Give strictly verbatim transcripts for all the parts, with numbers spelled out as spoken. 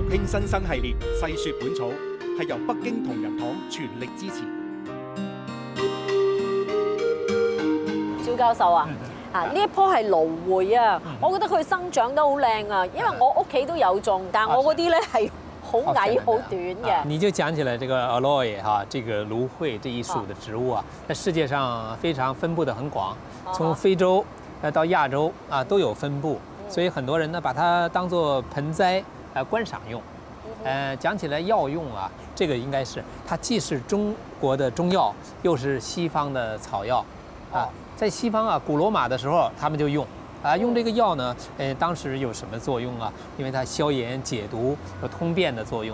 興新生系列細說本草係由北京同仁堂全力支持。 蕭教授啊，啊呢一棵係蘆薈啊，我覺得佢生長得好靚啊，因為我屋企都有種，但我嗰啲咧係好矮好短嘅。 你就講起來這個 aloe 哈，這個蘆薈這一屬的植物啊，在世界上非常分布得很廣，從非洲呃到亞洲啊都有分布，所以很多人呢把它當作盆栽呃觀賞用。呃，講起來藥用啊，這個應該是它既是中國的中藥，又是西方的草藥啊。在西方啊，古羅馬的時候他們就用啊，用這個藥呢，呃，當時有什麼作用啊？因為它消炎解毒，有通便的作用。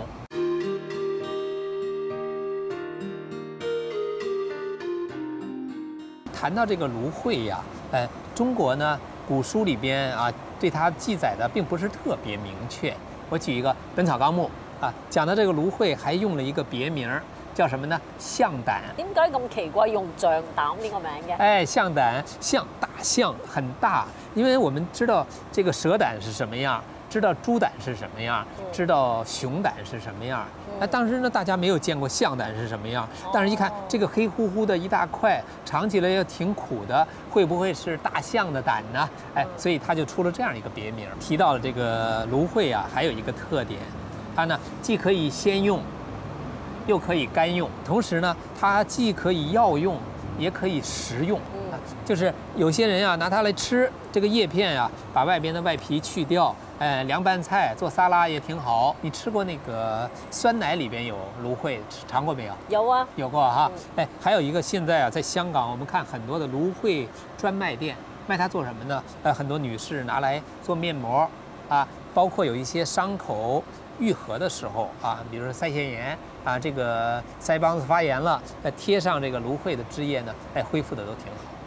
談到這個蘆薈呀，呃，中國呢古書裡邊啊，對它記載的並不是特別明確。我舉一個《本草綱目》啊，講到這個蘆薈還用了一個別名，叫什麼呢？象膽。 點解咁奇怪用象膽呢個名嘅？ 哎，象膽，象大象很大，因為我們知道這個蛇膽是什麼樣，知道豬膽是什麼樣，知道熊膽是什麼樣。那當時呢，大家沒有見過象膽是什麼樣，但是一看這個黑乎乎的一大塊，嘗起來又挺苦的，會不會是大象的膽呢？哎，所以他就出了這樣一個別名。提到了這個蘆薈啊，還有一個特點，它呢既可以鮮用，又可以乾用，同時呢，它既可以藥用，也可以食用。就是有些人啊，拿它來吃這個葉片啊，把外邊的外皮去掉，哎，涼拌菜做沙拉也挺好。你吃過那個酸奶裡邊有蘆薈，嘗過沒有？ 有啊， 有過哈。哎，還有一個現在啊，在香港我們看很多的蘆薈專賣店，賣它做什麼呢？呃，很多女士拿來做面膜啊，包括有一些傷口愈合的時候啊，比如說腮腺炎啊，這個腮幫子發炎了，再貼上這個蘆薈的汁液呢，哎，恢復的都挺好。